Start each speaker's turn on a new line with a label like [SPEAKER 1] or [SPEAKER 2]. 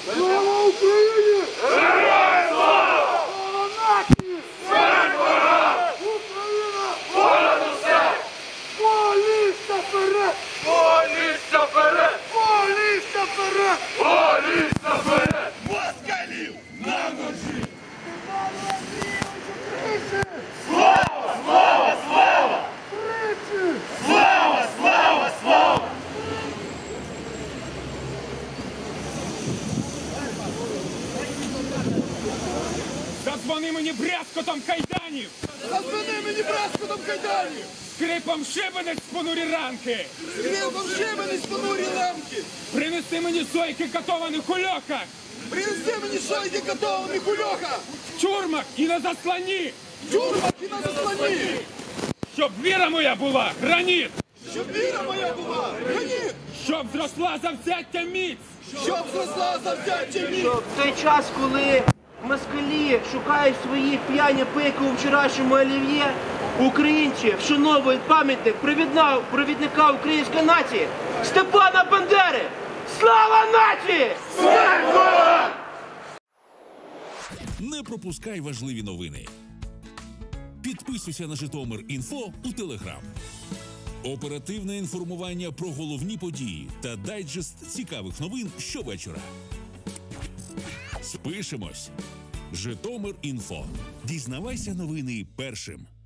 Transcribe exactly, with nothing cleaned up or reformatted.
[SPEAKER 1] Слава Україні! Героям слава! Слава нації! Смерть ворогам! Україна! Понад усе! Поліся вперед! Поліся вперед! Поліся вперед! Поліся вперед! Москалів на ножі! Слава! Слава! Слава! Тричі! Слава! Слава! Слава!
[SPEAKER 2] Задзвони мені брязкотом кайданів!
[SPEAKER 1] Задзвони мені брязкотом кайданів!
[SPEAKER 2] Скрипом шибениць понурі ранки!
[SPEAKER 1] Скрипом шибениць понурі ламки!
[SPEAKER 2] Принеси мені сойки катованих у льохах!
[SPEAKER 1] Принеси мені шойки катованих у льохах!
[SPEAKER 2] В тюрмах і на засланні!
[SPEAKER 1] В тюрмах і на засланні!
[SPEAKER 2] Щоб віра моя була граніт!
[SPEAKER 1] Щоб віра моя була граніт!
[SPEAKER 2] Щоб зросла завзяття міць!
[SPEAKER 1] Щоб зросла завзяття міць!
[SPEAKER 3] В той час, коли москалі шукають своїх п'яні пики у вчорашньому олів'є, українці вшановують пам'ятник провідна- провідника української нації Степана Бандери! Слава нації!
[SPEAKER 1] Смерть ворогам!
[SPEAKER 4] Не пропускай важливі новини. Підписуйся на Житомир.Інфо у Телеграм. Оперативне інформування про головні події та дайджест цікавих новин щовечора. Спишемось. Житомир.Інфо. Дізнавайся новини першим.